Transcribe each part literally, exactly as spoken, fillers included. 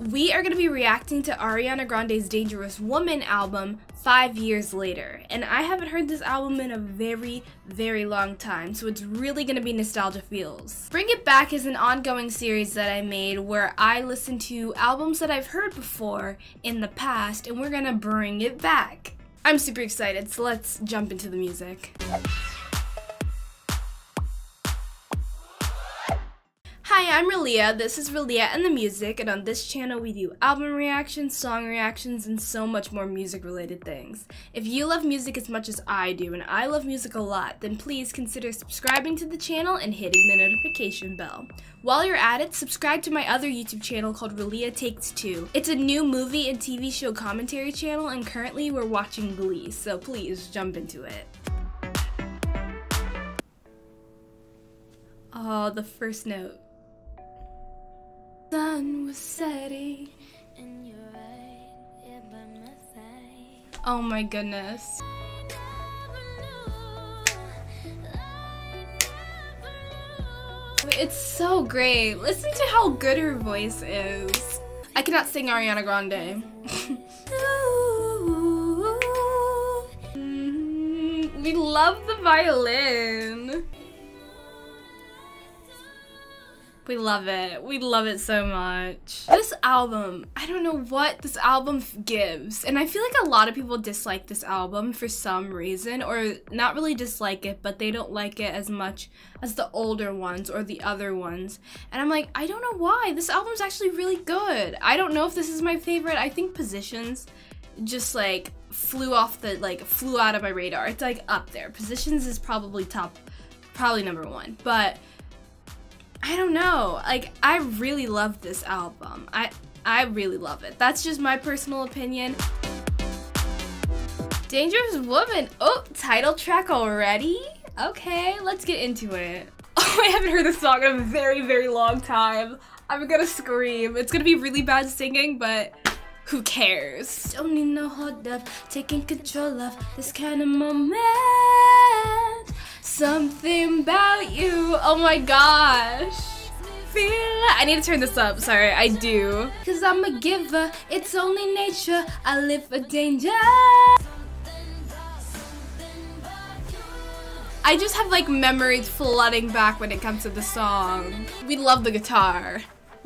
We are going to be reacting to Ariana Grande's Dangerous Woman album five years later, and I haven't heard this album in a very, very long time, so it's really going to be nostalgia feels. Bring It Back is an ongoing series that I made where I listen to albums that I've heard before in the past, and we're going to bring it back. I'm super excited, so let's jump into the music. Hi, I'm Relia, this is Relia and the Music, and on this channel we do album reactions, song reactions, and so much more music related things. If you love music as much as I do, and I love music a lot, then please consider subscribing to the channel and hitting the notification bell. While you're at it, subscribe to my other YouTube channel called Relia Takes Two. It's a new movie and T V show commentary channel, and currently we're watching Glee, so please jump into it. Oh, the first note. Sun was setting and you're right here by my side. Oh my goodness. It's so great. Listen to how good her voice is. I cannot sing Ariana Grande. We love the violin. We love it. We love it so much. This album, I don't know what this album gives. And I feel like a lot of people dislike this album for some reason, or not really dislike it, but they don't like it as much as the older ones or the other ones. And I'm like, I don't know why. This album's actually really good. I don't know if this is my favorite. I think Positions just like flew off the, like flew out of my radar. It's like up there. Positions is probably top, probably number one. But I don't know, like, I really love this album. I I really love it. That's just my personal opinion. Dangerous Woman. Oh, title track already? Okay, let's get into it. Oh, I haven't heard this song in a very, very long time. I'm gonna scream. It's gonna be really bad singing, but who cares? Don't need no hold up, taking control of this kind of moment. Something about you, oh my gosh. Feel I need to turn this up, sorry, I do. Cause I'm a giver, it's only nature, I live for danger. I just have like memories flooding back when it comes to the song. We love the guitar.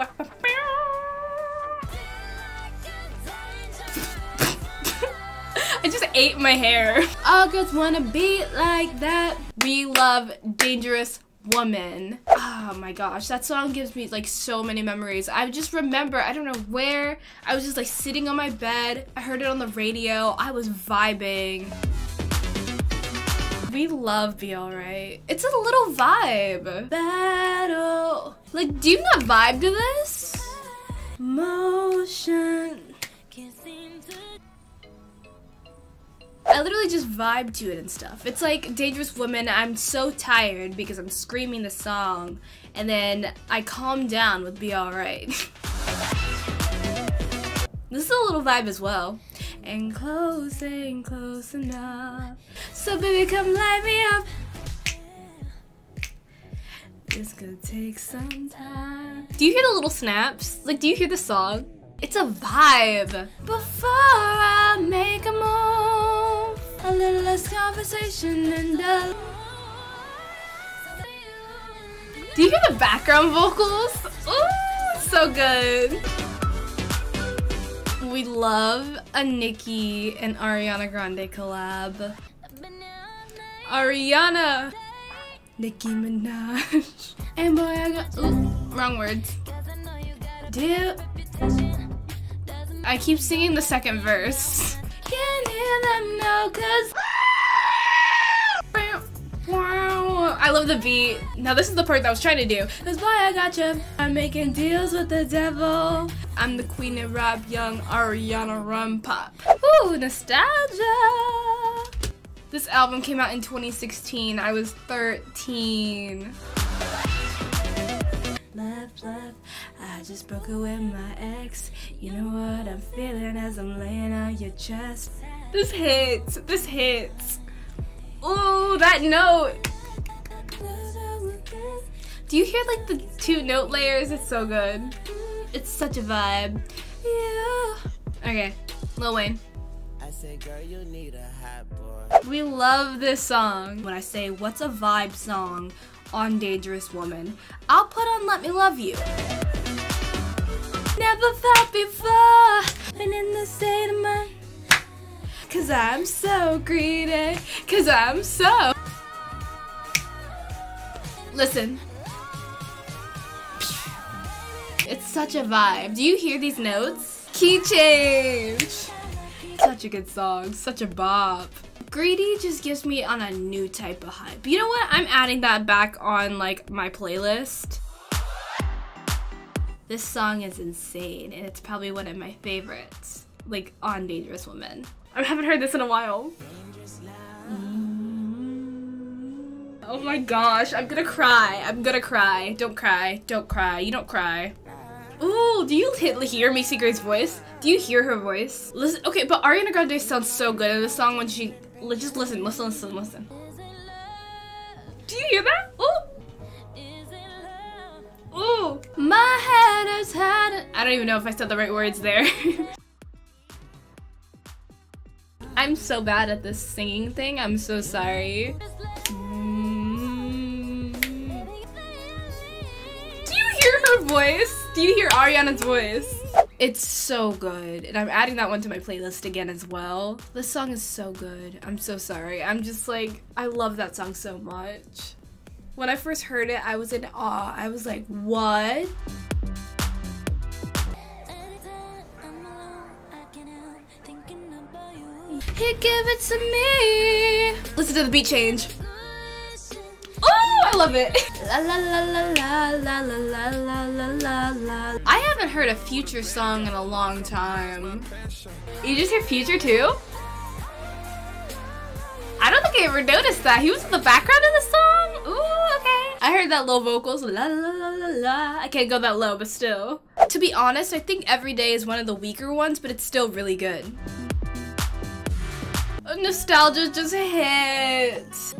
I just ate my hair. All girls wanna be like that. We love Dangerous Woman. Oh my gosh, that song gives me like so many memories. I just remember, I don't know where, I was just like sitting on my bed. I heard it on the radio. I was vibing. We love Be Alright. It's a little vibe. Battle. Like, do you not vibe to this? Motion. I literally just vibe to it and stuff. It's like Dangerous Woman, I'm so tired because I'm screaming the song, and then I calm down with Be Alright. This is a little vibe as well. And close, ain't close enough. So baby, come light me up. It's gonna take some time. Do you hear the little snaps? Like, do you hear the song? It's a vibe. Before I make a move, a little less conversation and a... Do you hear the background vocals? Ooh, so good. We love a Nicki and Ariana Grande collab. Ariana, Nicki Minaj, and boy I got, ooh, wrong words. Dip. I keep singing the second verse. Can't hear them now cause I love the beat. Now this is the part that I was trying to do. Cause boy I gotcha. I'm making deals with the devil. I'm the queen of rap, young Ariana Run Pop. Ooh, nostalgia. This album came out in twenty sixteen. I was thirteen. Left, left, I just broke it with my ex. You know what I'm feeling as I'm laying on your chest. This hits, this hits. Ooh, that note. Do you hear like the two note layers? It's so good. It's such a vibe. Yeah. Okay, Lil Wayne. I say, girl, you need a hot boy. We love this song. When I say what's a vibe song on Dangerous Woman, I'll put on Let Me Love You. Never felt before, been in the state of mind. Cause I'm so greedy, cause I'm so. Listen. It's such a vibe. Do you hear these notes? Key change. Such a good song, such a bop. Greedy just gives me on a new type of hype. You know what? I'm adding that back on like my playlist. This song is insane and it's probably one of my favorites, like on Dangerous Woman. I haven't heard this in a while. Mm. Oh my gosh, I'm gonna cry. I'm gonna cry. Don't cry. Don't cry. You don't cry. Ooh, do you hear Macy Gray's voice? Do you hear her voice? Listen, okay, but Ariana Grande sounds so good in this song when she, just listen, listen, listen, listen. Do you hear that? Ooh. Ooh, my head is had. I don't even know if I said the right words there. I'm so bad at this singing thing. I'm so sorry. Mm. Do you hear her voice? Do you hear Ariana's voice? It's so good, and I'm adding that one to my playlist again as well. This song is so good. I'm so sorry. I'm just like, I love that song so much. When I first heard it, I was in awe. I was like, what? He give it to me. Listen to the beat change. Oh, I love it. La la la la la la la la la la la. I haven't heard a Future song in a long time. You just hear Future too? I don't think I ever noticed that. He was in the background of the song? Ooh, okay. I heard that low vocals, la la la la la. I can't go that low, but still. To be honest, I think Every Day is one of the weaker ones, but it's still really good. Nostalgia just hits.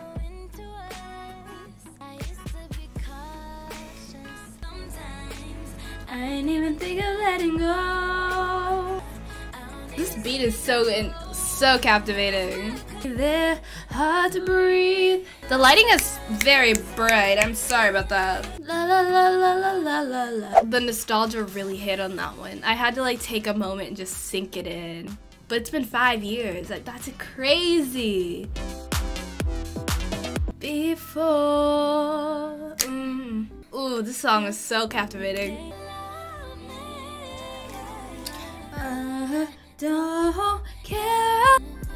I ain't even think of letting go. This beat is so in, so captivating. They're hard to breathe. The lighting is very bright. I'm sorry about that. La la la la la la la la. The nostalgia really hit on that one. I had to like take a moment and just sink it in. But it's been five years. Like that's crazy. Before. Mm. Ooh, this song is so captivating. I don't care.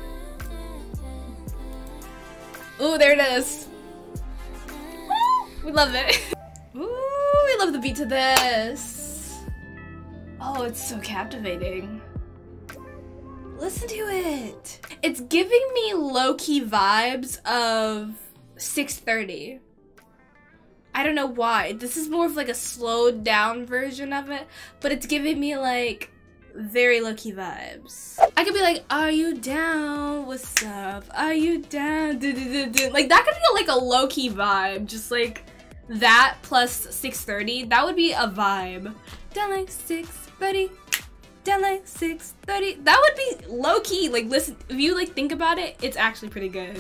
Ooh, there it is. Woo, we love it. Ooh, we love the beat to this. Oh, it's so captivating. Listen to it. It's giving me low-key vibes of six thirty. I don't know why. This is more of like a slowed down version of it, but it's giving me like very low-key vibes. I could be like, are you down? What's up? Are you down? Do, do, do, do. Like that could be like a low-key vibe. Just like that plus six thirty. That would be a vibe. Down like six thirty. Down like six thirty. That would be low-key. Like listen, if you like think about it, it's actually pretty good.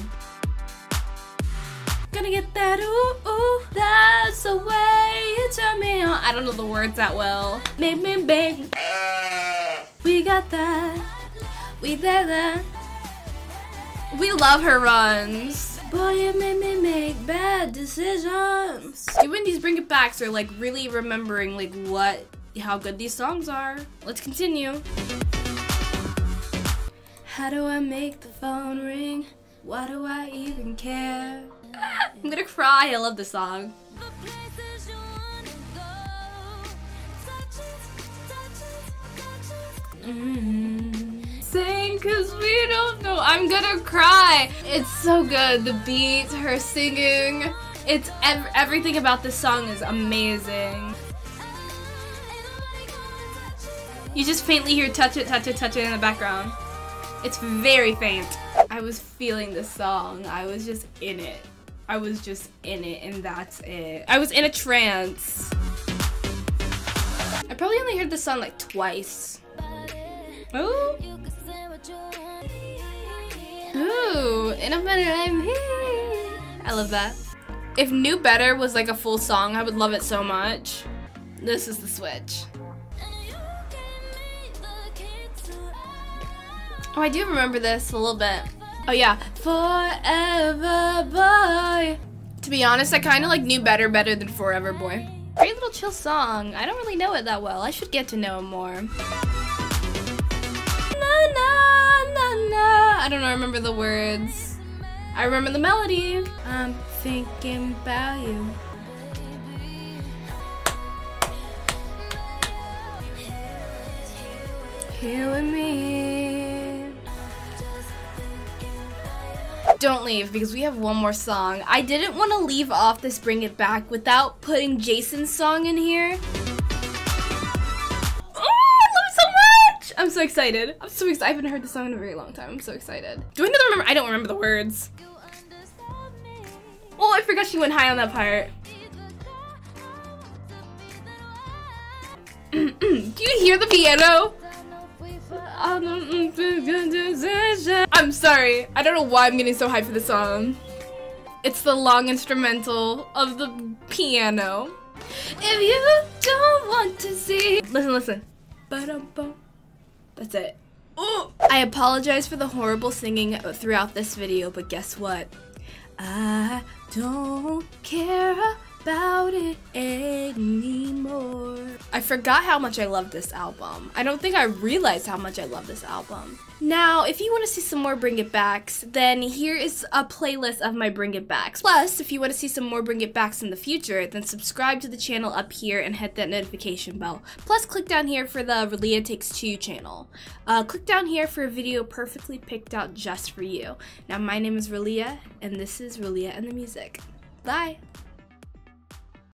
Gonna get that ooh ooh. That's the way you turn me on. I don't know the words that well. Make me big. We got that. We did that. We love her runs. Boy, you made me make bad decisions. Doing these bring it backs are like really remembering like what, how good these songs are. Let's continue. How do I make the phone ring? Why do I even care? I'm gonna cry. I love this song. Mm-hmm. Sing cause we don't know. I'm gonna cry. It's so good. The beat, her singing. It's ev everything about this song is amazing. You just faintly hear touch it, touch it, touch it in the background. It's very faint. I was feeling this song. I was just in it. I was just in it and that's it. I was in a trance. I probably only heard this song like twice. Ooh. Ooh, and I'm better, I'm here. I love that. If Knew Better was like a full song, I would love it so much. This is the switch. Oh, I do remember this a little bit. Oh yeah, Forever Boy. To be honest, I kind of like Knew Better better than Forever Boy. Great little chill song. I don't really know it that well. I should get to know it more. Na na na na. I don't know, I remember the words. I remember the melody. I'm thinking about you. Here with me. Don't leave, because we have one more song. I didn't want to leave off this Bring It Back without putting Jason's song in here. Oh, I love it so much! I'm so excited. I'm so excited. I haven't heard the song in a very long time. I'm so excited. Do I know the remember? I don't remember the words. Oh, I forgot she went high on that part. Do you hear the piano? I'm sorry. I don't know why I'm getting so hyped for the song. It's the long instrumental of the piano. If you don't want to see. Listen, listen. Ba-dum-bum. That's it. Ooh. I apologize for the horrible singing throughout this video, but guess what? I don't care about it anymore. I forgot how much I love this album. I don't think I realized how much I love this album. Now, if you want to see some more Bring It Backs, then here is a playlist of my Bring It Backs. Plus, if you want to see some more Bring It Backs in the future, then subscribe to the channel up here and hit that notification bell. Plus, click down here for the Relia Takes Two channel. Uh, click down here for a video perfectly picked out just for you. Now, my name is Relia, and this is Relia and the Music. Bye!